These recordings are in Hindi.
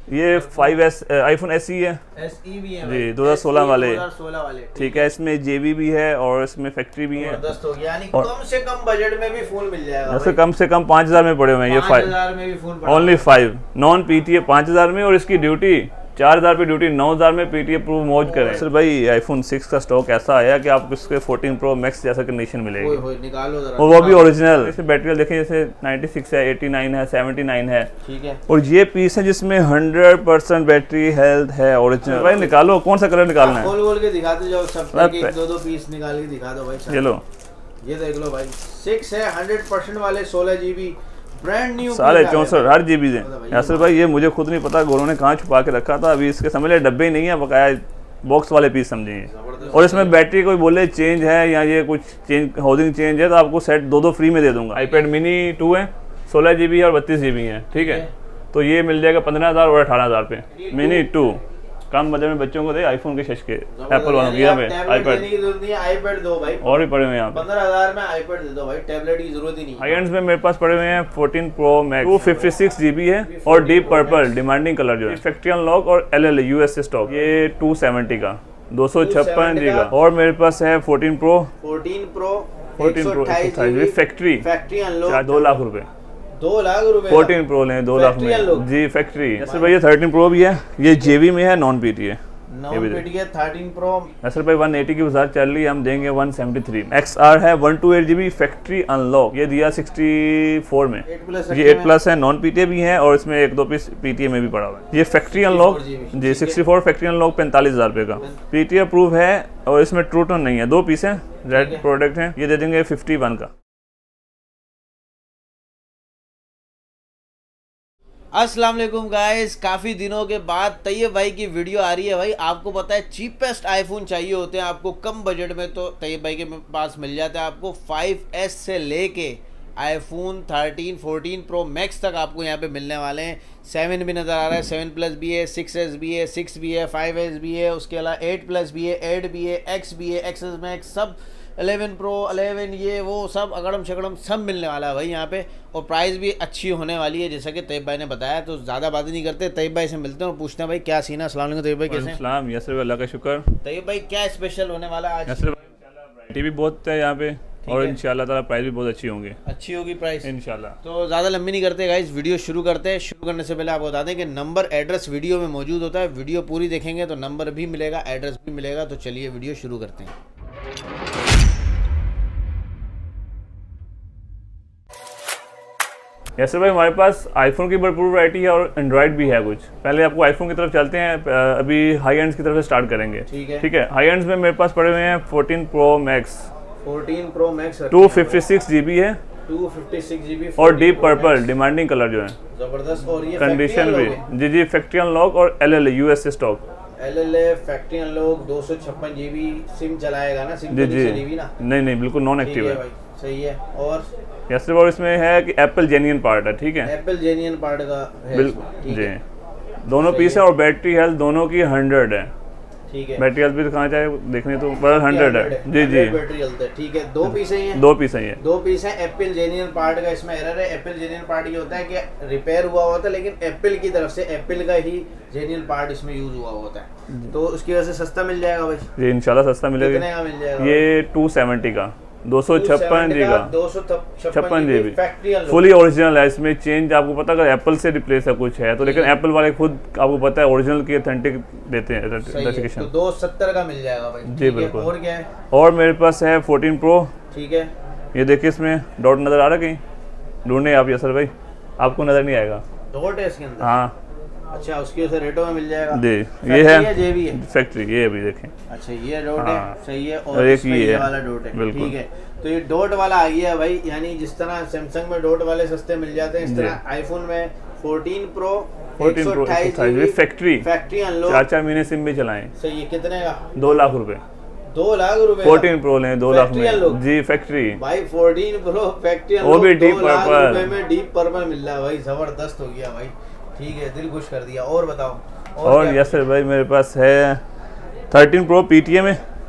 ये 5S iPhone SE है, SE भी है जी 2016 वाले। 2016 वाले ठीक है, इसमें JB भी है और इसमें फैक्ट्री भी है। जबरदस्त हो गया, यानी कम से कम बजट में भी फोन मिल जाएगा। जैसे कम से कम 5000 में पड़े हुए हैं ये 5000 में भी फोन ओनली 5 नॉन PTA 5000 में, और इसकी ड्यूटी 4000 पे ड्यूटी 9000 में PTA प्रूफ मौज करें। सर भाई iPhone 6 का स्टॉक ऐसा आया कि आपको इसके 14 Pro Max जैसा कंडीशन मिलेगी, निकालो जरा, और वो भी ओरिजिनल। इसमें बैटरी देखें जैसे 96 है, 89 है, 79 है, ठीक है। और ये पीस है जिसमें 100% बैटरी हेल्थ है ओरिजिनल। भाई निकालो, कौन सा कलर निकालना है? खोल के दिखाते जाओ, सब एक दो पीस निकाल के दिखा दो भाई। चलो ये देख लो भाई, 6 है 100% वाले 16 GB ब्रांड न्यू, सारे 64 हर GB हैं। यासर भाई ये मुझे खुद नहीं पता गोरों ने कहाँ छुपा के रखा था, अभी इसके समझ ले डब्बे ही नहीं है, बकाया बॉक्स वाले पीस समझिए। और इसमें बैटरी कोई बोले चेंज है या ये कुछ चेंज हाउसिंग चेंज है तो आपको सेट दो फ्री में दे दूंगा। iPad mini 2 है, 16 GB है और 32 GB है, ठीक है। तो ये मिल जाएगा 15000 और 18000 पे। mini 2 कम बजट में बच्चों को दे आईफोन के शशके, एप्पल वालों की iPad दो भाई, और भी पड़े हुए हैं यहाँ पे। 15000 में iPad दे दो भाई, टैबलेट की जरूरत ही नहीं। हाई एंड्स में मेरे पास पड़े हुए हैं 14 Pro Max 256 GB है और डीप पर्पल डिमांडिंग कलर जो है, फैक्ट्री अनलॉक और LLA US स्टॉक, ये 270 का 256 GB का। और मेरे पास है 14 Pro 128 फैक्ट्री अनलॉक 2 लाख रुपए, 2 लाख रुपए 14 Pro लें 2 लाख में जी फैक्ट्री। जैसे भैया 13 Pro भी है, ये JB में है नॉन PTA। 13 Pro सर भाई 180 की बाजार चल रही है, हम देंगे 173। XR है 128 GB फैक्ट्री अनलॉक, ये दिया 64 में। ये 8+ है, नॉन PTA भी है और इसमें 1-2 पीस PTA में भी पड़ा हुआ है। ये फैक्ट्री अनलॉक जी 64 फैक्ट्री अनलॉक 45000 रुपये का, PTA अप्रूव है और इसमें ट्रू टोन नहीं है, 2 पीस है, रेड प्रोडक्ट है, ये दे देंगे 51 का। अस्सलाम वालेकुम गाइस, काफ़ी दिनों के बाद तैयब भाई की वीडियो आ रही है। भाई आपको पता है चीपेस्ट आईफोन चाहिए होते हैं आपको कम बजट में, तो तैयब भाई के पास मिल जाता है। आपको 5S से लेके आईफोन 13 14 Pro Max तक आपको यहाँ पे मिलने वाले हैं। 7 भी नज़र आ रहा है, 7+ भी है, 6S भी है, 6 भी है, 5S भी है, उसके अलावा 8+ भी है, 8 भी है, X भी है, XS Max, सब 11 Pro 11 ये वो सब अगड़म शकड़म सब मिलने वाला है भाई यहाँ पे। और प्राइस भी अच्छी होने वाली है जैसा कि तैयब भाई ने बताया। तो ज़्यादा बातें नहीं करते, तैयब भाई से मिलते हैं और पूछते हैं भाई क्या सीन है। अस्सलाम वालेकुम तैयब भाई, कैसे हैं? सलाम यासर, अल्लाह का शुक्र। तैयब भाई क्या स्पेशल होने वाला है आज? यासर वैरायटी भी बहुत है यहाँ पे और इंशाल्लाह ताला प्राइस भी बहुत अच्छी होंगे, अच्छी होगी प्राइस इंशाल्लाह। तो ज़्यादा लंबी नहीं करते गाइस, वीडियो शुरू करते हैं। शुरू करने से पहले आपको बता दें कि नंबर एड्रेस वीडियो में मौजूद होता है, वीडियो पूरी देखेंगे तो नंबर भी मिलेगा, एड्रेस भी मिलेगा। तो चलिए वीडियो शुरू करते हैं। यासर भाई हमारे पास आईफोन की भरपूर वैरायटी है और एंड्रॉइड भी है कुछ। पहले आपको आईफोन की तरफ चलते हैं, अभी हाई एंड्स की तरफ से स्टार्ट करेंगे, ठीक है। हाई एंड्स में मेरे पास पड़े हुए हैं 14 Pro Max 256 GB है, 256 GB और डीप पर्पल डिमांडिंग कलर जो है, जबरदस्त। और ये कंडीशन भी जी फैक्ट्री अनलॉक और LLA US stock, LLA factory unlock 256 GB। Sim चलाएगा ना? सिम जी जी चलेगी ना? नहीं बिल्कुल नॉन एक्टिव है, सही है। और यासर भाई इसमें है कि एप्पल जेन्युइन पार्ट है, ठीक है, एप्पल जेन्युइन पार्ट का है बिल्कुल जी। दोनों पीस है और बैटरी हेल्थ दोनों की 100 है, ठीक है। बैटरी हेल्थ भी दिखाना चाहे देखने तो बड़ा 100 है जी जी, बैटरी हेल्थ है, ठीक है। 2 पीस है, 2 पीस है, 2 पीस है। एप्पल जेन्युइन पार्ट का इसमें एरर है। एप्पल जेन्युइन पार्ट ये होता है कि रिपेयर हुआ होता है, लेकिन एप्पल की तरफ से एप्पल का ही जेन्युइन पार्ट इसमें यूज हुआ होता है, तो उसकी वजह से सस्ता मिल जाएगा भाई जी, इंशाल्लाह सस्ता मिलेगा। कितने का मिल जाएगा? ये 270 का 256 GB का 256 GB फैक्ट्री फुली ओरिजिनल है। इसमें चेंज आपको पता अगर एप्पल से रिप्लेस है कुछ है तो, लेकिन एप्पल वाले खुद आपको पता है ओरिजिनल की ऑथेंटिक देते हैं सर्टिफिकेशन। तो 270 का मिल जाएगा भाई जी बिल्कुल। और क्या है? और मेरे पास है 14 Pro, ठीक है। ये देखिए इसमें डॉट नजर आ रहा है कहीं, ढूंढने आप यासर भाई, आपको नजर नहीं आएगा। डॉट है इसके अंदर? हाँ अच्छा, उसके वजह से रेटो में मिल जाएगा जी। ये है फैक्ट्री, ये अभी देखें। अच्छा ये डॉट है, सही है। और एक ये वाला डॉट है, बिल्कुल ठीक है। तो ये डॉट वाला आ गया भाई, यानी जिस तरह सैमसंग में डॉट वाले सस्ते मिल जाते हैं, इस तरह आईफोन में 14 Pro 128 GB फैक्ट्री अनलॉक 4 महीने सिम भी चलाएं, सही है। कितने का? 2 लाख रुपए, 2 लाख रुपए 14 Pro लें 2 लाख में जी फैक्ट्री भाई। 14 Pro फैक्ट्री वो भी डीप पर्पल में डीप पर्पल मिल रहा है भाई, जबरदस्त हो गया भाई, ठीक है, दिल खुश कर दिया। और बताओ। और यासर भाई मेरे पास है 13 Pro PTA में,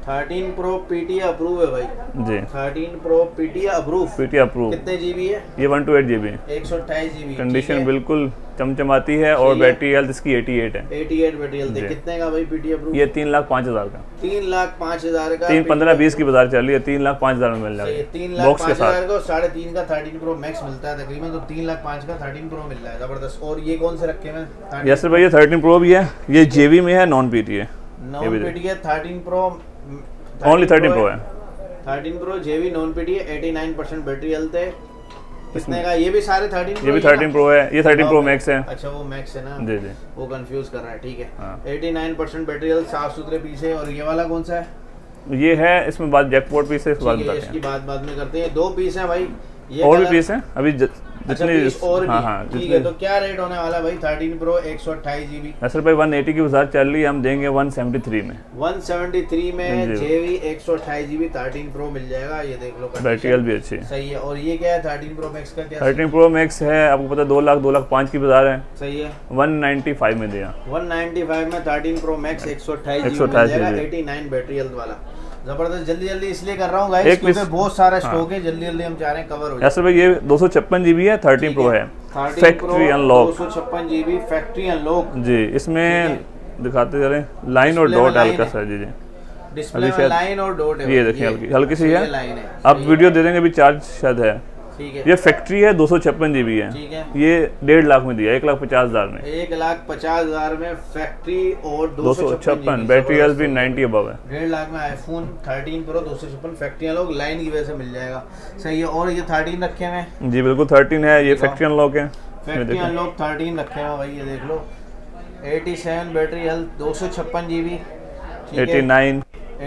13 प्रो पीटी अप्रूव है भाई जी। 13 प्रो पीटी अप्रूव। कितने जीबी है? ये 128 GB 128 जीबी। कंडीशन बिल्कुल चमचमाती है और बैटरी हेल्थ इसकी 88 है। 88 बैटरी हेल्थ। कितने का भाई पीटी अप्रूव? ये 3,05,000 का। 3,05,000 का। 3,15,20 की बाजार चल रही है, 3,05,000 में मिल जाएगा। 3,05,000 का 3.5 का 13 प्रो मैक्स मिलता है तकरीबन, तो 3,05,000 का 13 प्रो मिल रहा है, जबरदस्त। और ये कौन से रखे हैं? यस भाई, ये 13 प्रो भी है, ये जेवी में है, नॉन पीटी है। नॉन पीटी है 13 प्रो, ओनली 13 प्रो है। 13 प्रो जेवी नॉन पीटी है, 89% बैटरी हेल्थ है। कितने का? ये भी सारे 13 प्रो? ये भी 13 प्रो है, ये 13 प्रो मैक्स है। अच्छा वो मैक्स है ना, जी जी, वो कंफ्यूज कर रहा है, ठीक है। हाँ। 89% बैटरी हेल्थ, साफ सुथरे पीस है। और ये वाला कौन सा है? ये है, इसमें बात जैकपॉट पीस है, इस बात बताते हैं। इसकी बात बाद में करते हैं। 2 पीस है भाई, ये और भी पीस है अभी अच्छा, पीस और भी, ठीक है। तो क्या रेट होने वाला भाई 13 प्रो 128 GB? असर भाई 180 की बाजार चल रही है, हम देंगे 173 में। 173 में जेवी 128 GB 13 प्रो मिल जाएगा। ये देख लो, बैटरी हेल्थ भी अच्छी है, सही है। और ये क्या है 13 प्रो मैक्स का? क्या 13 प्रो मैक्स है, आपको पता है 2 लाख 2,05,000 की बाजार है, सही है। 195 में दिया। 195 में 13 प्रो मैक्स 128 GB मिल जाएगा, 89 बैटरी हेल्थ वाला। जबरदस्त। जल्दी जल्दी इसलिए कर रहा हूँ गाइस क्योंकि बहुत सारा स्टॉक है, जल्दी जल्दी हम चाह रहे हैं कवर हो जाए। ऐसे भाई ये 256 GB है, 13 प्रो है, factory unlock. 256 GB factory unlock जी। इसमें दिखाते जा रहे हैं, लाइन और डॉट हल्का सा। जी जी, डिस्प्ले में लाइन और डॉट है, ये देखिए हल्की सी है। आप वीडियो दे देंगे, भी चार्ज शायद है, ठीक है। ये फैक्ट्री है, 256 GB है, ठीक है। ये 1.5 लाख में दिया, 1,50,000 में। 1,50,000 में फैक्ट्री और 256 बैटरी हेल्थ भी 90 अबव है। 1.5 लाख में iPhone 13 pro 256 factory unlock line की वजह से मिल जाएगा, सही है। और ये 13 रखे हुए हैं जी, बिल्कुल 13 है, ये फैक्ट्री अनलॉक है, फैक्ट्री अनलॉक 13 रखे हुए भाई, ये देख लो। 87 battery health, 256 GB, 89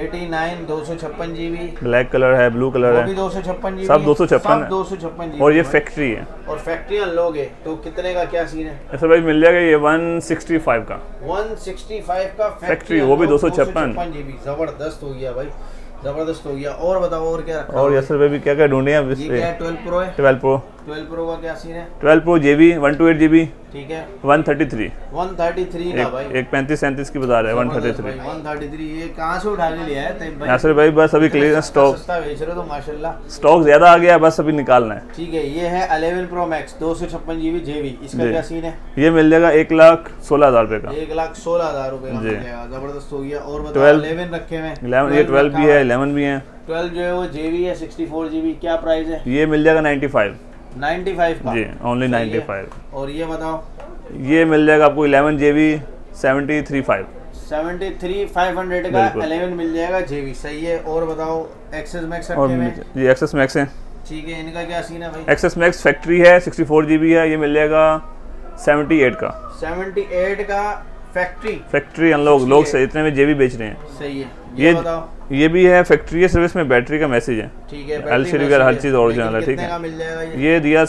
256 GB। Black colour है, ब्लू कलर है, 256 GB, सब 256 है। 256 GB। और ये फैक्ट्री है, और फैक्ट्री अनलॉक है, तो कितने का क्या सीन है? ऐसा भाई मिल जाएगा ये 165 का। 165 का फैक्ट्री, वो भी 256 GB। जबरदस्त हो गया भाई, जबरदस्त हो गया। और बताओ और क्या रखा? और यसर भाई भी क्या क्या ढूंढे हैं? ये क्या है? 12 प्रो है। 12 प्रो। 12 प्रो का क्या सीन है? 12 प्रो जेबी 128 GB, ठीक है। 133 का भाई, एक 35-37 की बाजार है, 133। 133 ये कहाँ से उठा के लिया है भाई? यसर भाई बस अभी क्लियर स्टॉक, सस्ता बेच रहे हो तो माशाल्लाह। स्टॉक ज्यादा आ गया है, बस अभी निकालना है, ठीक है। ये है 11 प्रो मैक्स 256 GB जेबी, इसका क्या सीन है? ये मिल जाएगा 1,16,000 रुपए का, 1,16,000 रुपए का मिल जाएगा, जबरदस्त हो गया। और बताओ 11 रखे हुए हैं, 11 ये 12 भी है, 11 भी है। 12 जो है वो जेबी है 64 GB, क्या प्राइस है? ये मिल जाएगा 95 का जी, ओनली 95। और ये बताओ, ये मिल जाएगा आपको 11 GB 73,500 का 11 मिल जाएगा जेबी, सही है। और बताओ एक्सेस मैक्स रखे हुए हैं, ये एक्सेस मैक्स है, ठीक है। इनका क्या सीन है भाई? एक्सेस मैक्स फैक्ट्री है, 64 GB है, ये मिल जाएगा 78 का। 78 का फैक्ट्री अनलॉक, लोग से इतने में जेबी बेच रहे हैं, सही है। ये बताओ, ये भी है फैक्ट्री है, सर्विस में बैटरी का मैसेज है, ठीक है। एलसीडी का हर चीज ओरिजिनल है, ठीक है। मिल जाएगा ये दिया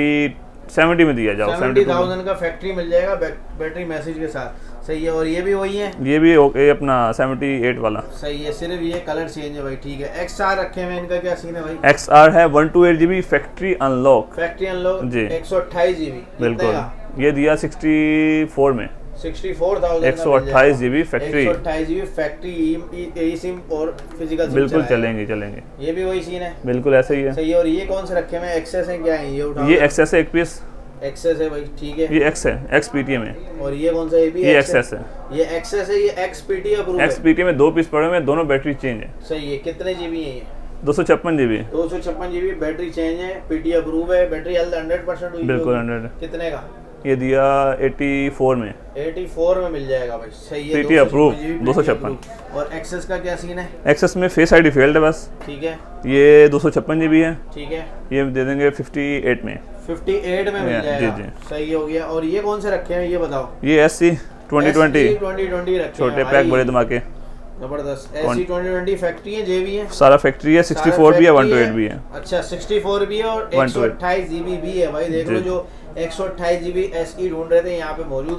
70 में दिया, जाओ 70,000 का फैक्ट्री मिल जाएगा बैटरी मैसेज के साथ, सही है। और ये भी वही है, ये भी ओके अपना 78 वाला, सही है। सिर्फ ये कलर चेंज है भाई, ठीक है। XR रखे हुए, इनका क्या सीन है भाई? XR है 128 GB फैक्ट्री अनलॉक जी, 128 GB, बिल्कुल। ये दिया 64 में, 64,000 128 GB factory, 128 GB factory e sim और फिजिकल सिम बिल्कुल चलेंगे। ये भी वही सीन है, बिल्कुल ऐसा ही है, सही है। और ये कौन से रखे हुए? एक्सेस है, क्या है ये? उठाओ, ये एक्सेस है, एक पीस एक्सेस है भाई, ठीक है। ये एक्स है, XPTM है। और ये कौन सा? ये भी एक्सेस है, ये एक्सेस है, ये XPT अप्रूव है। XPT में 2 पीस पड़े हुए हैं, दोनों बैटरी चेंज है, सही है। कितने GB है ये? 256 GB, 256 GB बैटरी चेंज है, PT अप्रूव है, बैटरी हेल्थ 100% हुई, बिल्कुल 100। कितने का? ये दिया 84 में, 84 में मिल जाएगा भाई, सही है। PT approved 256। और एक्सेस का क्या सीन है? एक्सेस में फेस ID फेल्ड है बस, ठीक है। ये 256 GB है, ठीक है। ये दे देंगे 58 में, 58 में मिल जाएगा, जी। सही हो गया। और ये कौन से रखे हैं ये बताओ? ये SC 2020 रखे, छोटे पैक बड़े धमाके, जबरदस्त। SC 2020 फैक्ट्री है, जेबी है, सारा फैक्ट्री है, 64 भी है, 128 भी है। अच्छा 64 भी है और 128 GB भी है भाई, देख लो। जो 128 GB SE ढूंढ रहे थे यहाँ पे मौजूद है,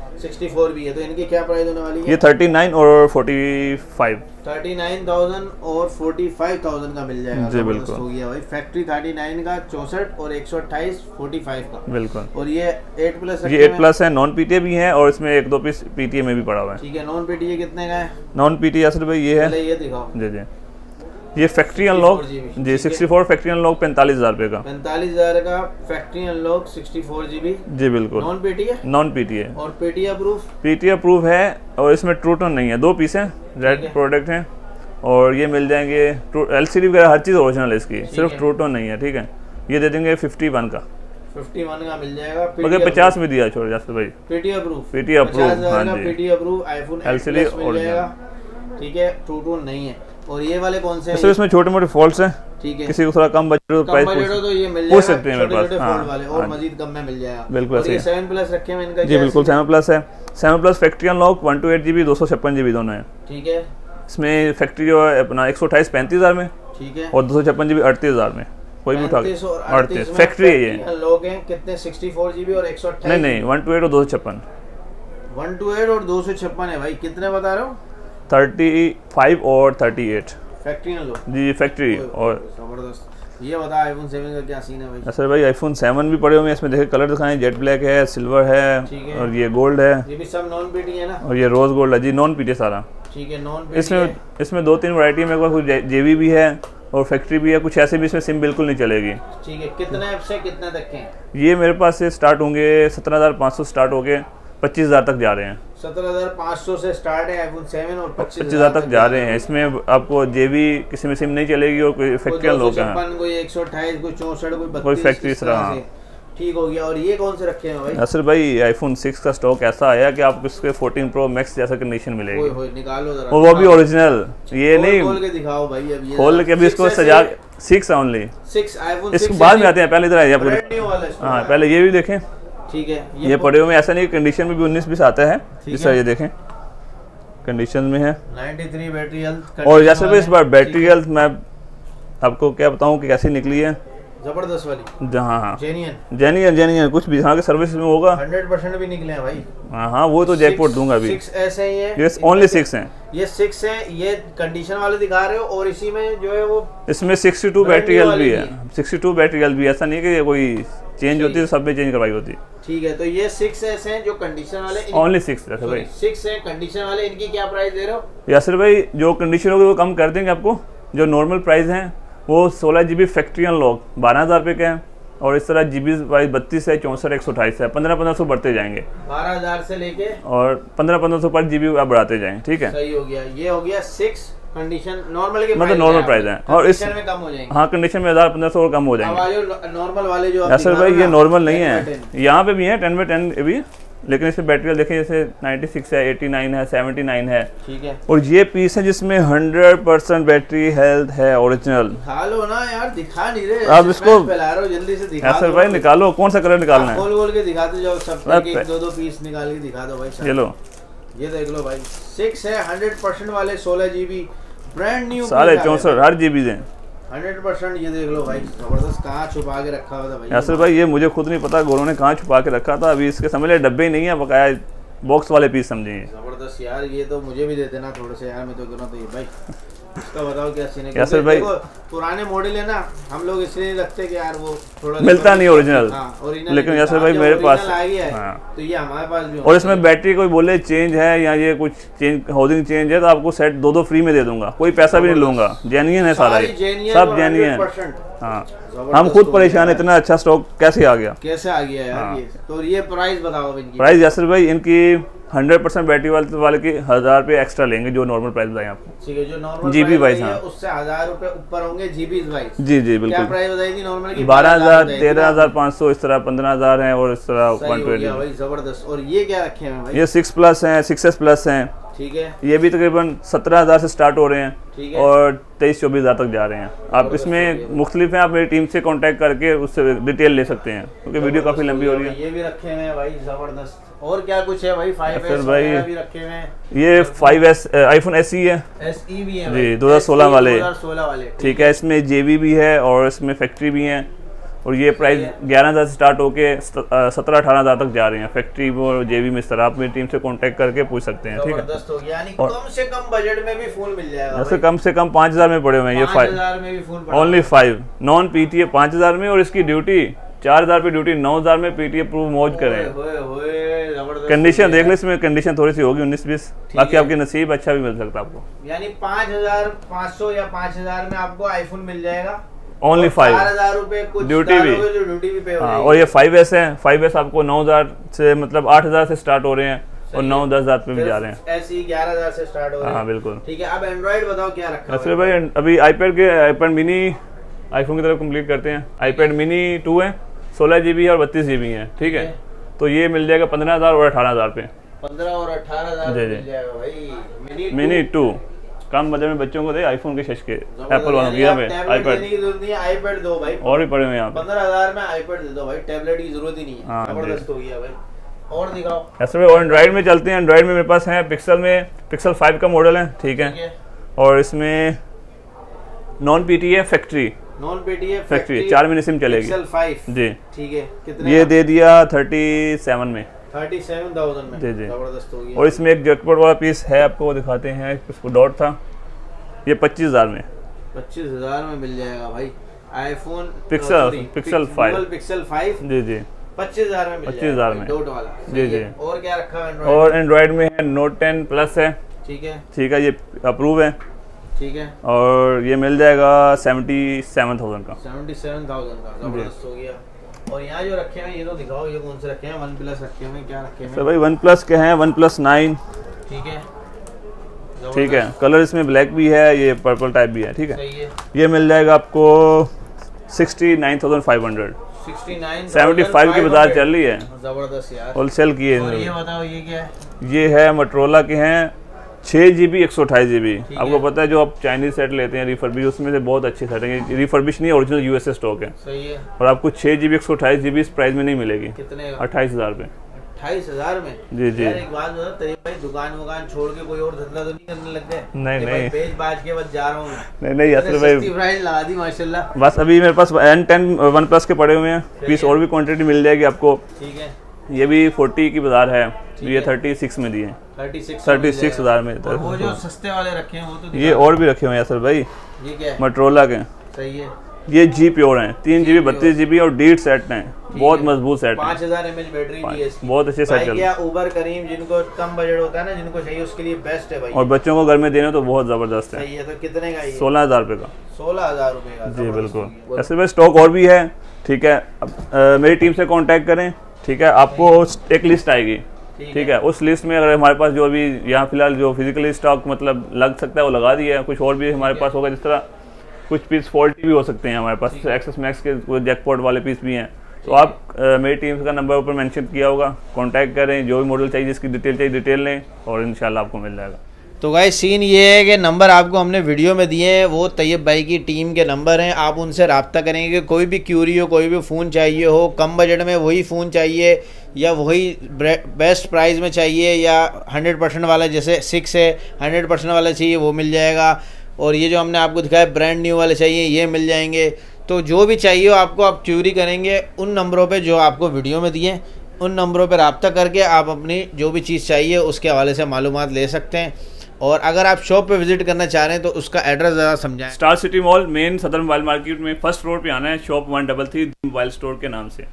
64 भी है, तो इनकी क्या प्राइस होने वाली है? ये 39 और 45। 39,000 और 45,000 का मिल जाएगा जी बिल्कुल। हो गया भाई। फैक्ट्री 39 का 64 और 128 45 का बिल्कुल। और ये 8+ ये 8+ है, नॉन पीटीए भी है और इसमें 1-2 पीस पीटीए में भी पड़ा हुआ है। ठीक है। नॉन पीटीए कितने का है? नॉन पीटीए असर भाई ये है, ये दिखाओ। जी जी, ये फैक्ट्री अनलॉक जी 64 फैक्ट्री अनलॉक 45,000 रुपये का। 45,000 का फैक्ट्री अनलॉक 64 GB जी बिल्कुल। Non PTA? Non PTA. और पीटीए अप्रूव? पीटीए अप्रूव है और इसमें ट्रू टोन नहीं है, 2 पीस हैं, रेड प्रोडक्ट हैं और ये मिल जाएंगे। एलसीडी वगैरह हर चीज़ ओरिजिनल है इसकी, सिर्फ ट्रू टोन नहीं है। ठीक है, ये दे देंगे 51 का। 51 का मिल जाएगा। मगर 50 में दिया छोड़ जाते भाई। PTA approved? पीटीए अप्रूव, हाँ जी। पीटीए अप्रूव आईफोन एलसीडी मिल जाएगा। ठीक है, ट्रू टोन नहीं है। और ये वाले कौन से हैं? इसमें छोटे मोटे फॉल्ट्स हैं। ठीक है, किसी को थोड़ा कम बजट हो तो ये मिल पूछ सकते हैं मेरे पास। हाँ, वाले और मजीद कम में मिल जाएगा। बिल्कुल। और ये 7+ रखे हैं इनका? जी बिल्कुल 7+ है। 7+ फैक्ट्री अनलॉक 128 GB 256 GB दोनों है। ठीक है। इसमें फैक्ट्री जो है अपना 128 35,000 में। ठीक है। और 256 GB 38,000 में। कोई भी उठा 38 फैक्ट्री है ये। लोग हैं कितने? 64 GB और 128? नहीं 128 और 256। 128 और 256 है भाई। कितने बता रहे हो? 35 और 38 फैक्ट्री ना लो जी फैक्ट्री। और जबरदस्त। ये बता आईफोन 7 का क्या सीन है भाई? सर भाई आईफोन 7 भी पड़े हुए हैं, इसमें देखिए कलर दिखाएं, जेट ब्लैक है, सिल्वर है और ये गोल्ड है। ये भी सब नॉन पीटी है ना? और ये रोज गोल्ड है जी, नॉन पीटी सारा। ठीक है, नॉन पीटी। इसमें 2-3 वैरायटी में कुछ जेवी भी है और फैक्ट्री भी है, कुछ ऐसे भी इसमें सिम बिल्कुल नहीं चलेगी। ठीक है। कितने ऐप से कितने तक के हैं? ये मेरे पास से स्टार्ट होंगे 17,500 स्टार्ट हो गए 25,000 तक जा रहे हैं। 17,500 से स्टार्ट है आईफोन 7 और 25,000 तक जा रहे हैं। इसमें आपको जेवी किसी में सिम नहीं चलेगी और कोई फैक्ट्री लोग हैं, कोई 128 कोई 64 कोई 32 कोई फैक्ट्री तरह। ठीक हो गया। और ये कौन से रखे हैं भाई? असर भाई आईफोन 6 का स्टॉक ऐसा आया कि आपको इसके 14 प्रो मैक्स जैसा कंडीशन मिलेगी। निकालो जरा, वो भी ओरिजिनल। ये नहीं खोल के दिखाओ भाई। अब ये खोल के भी इसको सजा 6 ओनली 6 आईफोन 6 इसके बाद में आते हैं, पहले इधर आइए आपको। हाँ पहले ये भी देखें। ठीक है। ये पड़े हुए ऐसा नहीं, कंडीशन में भी 19-20 आता है। इस तरह ये देखें कंडीशन में है 93 बैटरी हेल्थ। और जैसे भी इस बार बैटरी हेल्थ मैं आपको क्या बताऊं कि कैसी निकली है, जबरदस्त वाली। हाँ जेन्युइन कुछ भी यहाँ के सर्विस में होगा 100% भी निकले हैं भाई। हाँ वो तो जैकपॉट दूंगा अभी। 6 ऐसे ही है, ये ओनली 6 हैं। ये 6 है, ये कंडीशन वाले दिखा रहे हो। और इसी में जो है वो इसमें 62 बैटरी हेल्थ भी है। 62 बैटरी हेल्थ भी, ऐसा नहीं कि कोई चेंज होती है सब में चेंज करवाई होती। ठीक है। तो ये 6 ऐसे हैं जो कंडीशन वाले, ओनली 6 है भाई। 6 है कंडीशन वाले। इनकी क्या प्राइस दे रहे हो? यासिर भाई जो कंडीशन होगी वो कम कर देंगे आपको। जो नॉर्मल प्राइस है वो 16 GB फैक्ट्री अनलॉक 12,000 रुपये के हैं और इस तरह GB वाइज 32 है, 64, 128 है, 1500 बढ़ते जाएंगे। 12,000 से लेके और 1500 पर GB आप बढ़ाते जाएंगे। ठीक है, सही हो गया। ये हो गया 6 कंडीशन नॉर्मल के, मतलब नॉर्मल प्राइस है और इसमें में कम हो जाएंगे। हाँ कंडीशन में 1,000-1,500 और कम हो जाएंगे। नॉर्मल वाले जो यासिर भाई ये नॉर्मल नहीं है, यहाँ पे भी है 10/10 भी, लेकिन इसमें बैटरी देखें जैसे 96 है, 89 है, 79 है। ठीक है। और ये पीस है जिसमें 100% बैटरी हेल्थ है ओरिजिनल। दिखा लो ना यार, दिखा नहीं रहे आप इसको फैला रहे हो, जल्दी से दिखा यासिर भाई निकालो, कौन सा कलर निकालना है? खोल के दिखा दो, सब 1-2 पीस निकाल के दिखा दो भाई। ये लो, ये देख लो भाई 6 है 100% वाले 16 GB ब्रांड न्यू सारे 64 हर GB हैं 100%। ये देख लो भाई, जबरदस्त। कहाँ छुपा के रखा हुआ था भाई? यासिर भाई ये मुझे खुद नहीं पता गोरों ने कहाँ छुपा के रखा था। अभी इसके समझ ले डब्बे ही नहीं है, बकाया बॉक्स वाले पीस समझिए। जबरदस्त यार, ये तो मुझे भी दे देना थोड़े से यार, मैं तो करूँ तो ये भाई इसका बताओ क्या सीन है? यासिर भाई पुराने मॉडल है ना, हम लोग इसलिए रखते कि यार वो थोड़ा मिलता नहीं ओरिजिनल। लेकिन यासिर भाई मेरे पास तो ये हमारे पास भी, और इसमें बैटरी कोई बोले चेंज है या ये कुछ चेंज हाउसिंग चेंज है तो आपको सेट 2 फ्री में दे दूंगा, कोई पैसा भी नहीं लूंगा। जेन्युइन है सारा, सब जेन्युइन। हाँ हम खुद परेशान है, इतना अच्छा स्टॉक कैसे आ गया यार ये। तो ये प्राइस बताओ इनकी। प्राइस यासिर भाई इनकी 100% बैटरी वाले की 1,000 रुपये एक्स्ट्रा लेंगे, जो नॉर्मल प्राइस बताएं आपको। ठीक है, जो नॉर्मल GB वाइज हाँ उससे 1,000 रुपए ऊपर होंगे GB वाइज। जी बिल्कुल। क्या प्राइस बताई थी नॉर्मल की? 12,000, 13,500 इस तरह 15,000 है और इस तरह 120 भाई जबरदस्त। और ये क्या रखे हैं भाई? ये 6+ हैं, 6S+ हैं। ठीक है। ये भी तकरीबन 17,000 से स्टार्ट हो रहे हैं। ठीक है। और 23-24,000 तक जा रहे हैं। आप इसमें मुख्तलिफ हैं, आप मेरी टीम से कांटेक्ट करके उससे डिटेल ले सकते हैं क्योंकि वीडियो काफ़ी लंबी हो रही है। ये भी रखे हुए हैं भाई, जबरदस्त। और क्या कुछ है भाई? 5S भी रखे हुए हैं। ये 5S आईफोन SE है, SE भी है जी 2016 वाले। ठीक है, इसमें JB भी है और इसमें फैक्ट्री भी है और ये प्राइस 11,000 से स्टार्ट होके 17-18,000 तक जा रहे हैं। फैक्ट्री और जेबी में इस तरह आप मेरी टीम से कांटेक्ट करके पूछ सकते हैं, ठीक है। यानी कम से कम बजट में भी फोन मिल जाएगा। जैसे कम से कम 5,000 में पड़े हुए हैं ये 5,000 में भी फोन ओनली 5 नॉन पीटीए 5,000 में, और इसकी ड्यूटी 4,000 पे ड्यूटी 9,000 में पीटीए प्रूफ मौज करें। कंडीशन देख ले, इसमें कंडीशन थोड़ी सी होगी 19-20, बाकी आपके नसीब अच्छा भी मिल सकता है आपको। यानी 5,500 या 5,000 में आपको आईफोन मिल जाएगा ओनली 5 4,000 रुपए कुछ ड्यूटी भी पे हो। और ये 5S है, 5S आपको 9,000 से मतलब 8,000 से स्टार्ट हो रहे हैं और 9-10,000 पे भी जा रहे हैं। ऐसी 11,000 से स्टार्ट हो रहे हैं। हाँ बिल्कुल, ठीक है। अब एंड्रॉइड बताओ क्या रखा है भाई। अभी iPad मिनी आईफोन की तरफ कंप्लीट करते हैं। iPad मिनी 2 है, 16 GB है और 32 GB है, ठीक है। तो ये मिल जाएगा 15,000 और 18,000 पे। 15 और 18,000 मिल जाएगा भाई। मिनी 2 कम बजट में बच्चों को दे आईफोन के शश के एप्पल वालों की iPad दो भाई, और भी पड़े हुए यहाँ पे। 15,000 में iPad दे दो भाई, टैबलेट की जरूरत ही नहीं है। जबरदस्त हो गया भाई। और दिखाओ ऐसे में। और एंड्रॉइड में चलते हैं। एंड्रॉइड में मेरे पास है पिक्सल 5 का मॉडल है, ठीक है। और इसमें नॉन पीटीए फैक्ट्री 4 महीने सिम चलेगी पिक्सल 5 जी, ठीक है। कितने ये दे दिया 37 में 37,000 में जी जी। जबरदस्त हो गया। और इसमें एक जैकपॉट वाला पीस है, आपको वो दिखाते हैं। इसको डॉट था, ये 25,000 में 25,000 में मिल जाएगा भाई। आईफोन पिक्सल 5 जी जी 25,000 में 25,000 में डॉट वाला जी जी। और क्या रखा है? और एंड्रॉइड में है नोट 10 प्लस है, ठीक है, ये अप्रूव है, ठीक है। और ये मिल जाएगा 77,000 का। 77,000 का जबरदस्त हो गया। और यहाँ जो रखे हैं ये तो दिखाओ, ये कौन से रखे हैं? वन प्लस रखे हैं, क्या रखे हैं? सर भाई वन प्लस के हैं, OnePlus 9, ठीक है। कलर इसमें ब्लैक भी है, ये पर्पल टाइप भी है, ठीक है। ये मिल जाएगा आपको 69,500। 75 की बाजार चल रही है, जबरदस्त यार, होलसेल की है। और ये बताओ ये क्या है? ये है मोटरोला के हैं 6 GB 128 GB। आपको पता है जो आप चाइनीज सेट लेते हैं रिफर्बिश, उसमें से बहुत अच्छी सेट है, रिफर्बिश नहीं ओरिजिनल USA स्टॉक है। सही है। और आपको 6 GB 128 GB इस प्राइस में नहीं मिलेगी। कितने? 28,000 पे। 28,000 में? जी जी। यार एक बात बता, तेरे भाई दुकान छोड़ के कोई और धंधा तो नहीं करने लग गए? नहीं पेज बाज के बस जा रहा हूँ। नहीं असर भाई प्राइस लगा दी माशाल्लाह। बस अभी मेरे पास N10 OnePlus के पड़े हुए हैं, पीस और भी क्वांटिटी मिल जाएगी आपको, ठीक है। ये भी 40 की बाजार है, ये 36 में दिए, 36,000 में। वो जो सस्ते वाले रखे हैं वो तो ये और भी रखे हुए हैं सर भाई, ये क्या है? मोटरोला के, सही है। ये G प्योर हैं, 3 GB 32 GB और डीट सेट हैं, बहुत मजबूत सेट है। 5000 mAh बैटरी दी है इसकी, बहुत अच्छे सेट चल रहे हैं। उबर करीम जिनको कम बजट होता है ना, जिनको चाहिए उसके लिए बेस्ट है भाई। और बच्चों को घर में देने तो बहुत जबरदस्त है। सही है। तो कितने का? 16,000 रुपए का। 16,000 रुपए का जी बिल्कुल। ऐसे में स्टॉक और भी है, ठीक है। मेरी टीम से कांटेक्ट करें, ठीक है। आपको एक लिस्ट आएगी, ठीक है। उस लिस्ट में अगर हमारे पास जो अभी यहाँ फिलहाल जो फिजिकली स्टॉक मतलब लग सकता है वो लगा दिया है, कुछ और भी हमारे पास होगा। जिस तरह कुछ पीस फॉल्टी भी हो सकते हैं हमारे पास, एक्सेस मैक्स के जैकपॉट वाले पीस भी हैं। तो आप मेरी टीम का नंबर ऊपर मेंशन किया होगा, कांटेक्ट करें, जो भी मॉडल चाहिए जिसकी डिटेल चाहिए डिटेल लें और इंशाल्लाह आपको मिल जाएगा। तो गाइस सीन ये है कि नंबर आपको हमने वीडियो में दिए हैं, वो तैयब भाई की टीम के नंबर हैं। आप उनसे रब्ता करेंगे कि कोई भी क्यूरी हो, कोई भी फ़ोन चाहिए हो, कम बजट में वही फ़ोन चाहिए या वही बेस्ट प्राइस में चाहिए, या 100% वाला जैसे 6 है 100% वाला चाहिए वो मिल जाएगा। और ये जो हमने आपको दिखाया ब्रांड न्यू वाले चाहिए ये मिल जाएंगे। तो जो भी चाहिए हो आपको, आप क्यूरी करेंगे उन नंबरों पे जो आपको वीडियो में दिए, उन नंबरों पे रब्ता करके आप अपनी जो भी चीज़ चाहिए उसके हवाले से मालूमात ले सकते हैं। और अगर आप शॉप पे विजिट करना चाह रहे हैं तो उसका एड्रेस ज़रा समझाएं। Star city mall main Sadar mobile market में फर्स्ट फ्लोर पे आना है, शॉप 133 मोबाइल स्टोर के नाम से।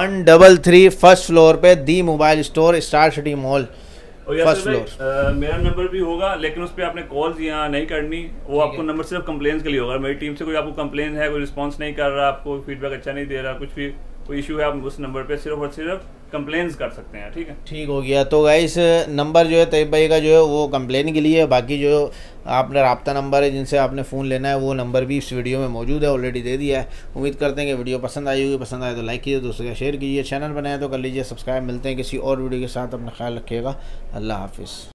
133 फर्स्ट फ्लोर पे the mobile store, star city mall first floor. मेरा नंबर भी होगा, लेकिन उस पर आपने कॉल्स यहाँ नहीं करनी, वो आपको नंबर सिर्फ कंप्लेन के लिए होगा। मेरी टीम से कोई आपको कंप्लेन है, कोई रिस्पांस नहीं कर रहा, आपको फीडबैक अच्छा नहीं दे रहा, कुछ भी कोई इशू है, आप उस नंबर पे सिर्फ और सिर्फ कंप्लेंट्स कर सकते हैं, ठीक है। ठीक हो गया। तो गाइस नंबर जो है तैयब भाई का जो है वो कंप्लेन के लिए है, बाकी जो आपने रब्ता नंबर है जिनसे आपने फ़ोन लेना है वो नंबर भी इस वीडियो में मौजूद है, ऑलरेडी दे दिया है। उम्मीद करते हैं कि वीडियो पसंद आई होगी, पसंद आए तो लाइक कीजिए, दोस्तों का शेयर कीजिए, चैनल बनाए तो कर लीजिए सब्सक्राइब। मिलते हैं किसी और वीडियो के साथ, अपना ख्याल रखिएगा, अल्लाह हाफिज़।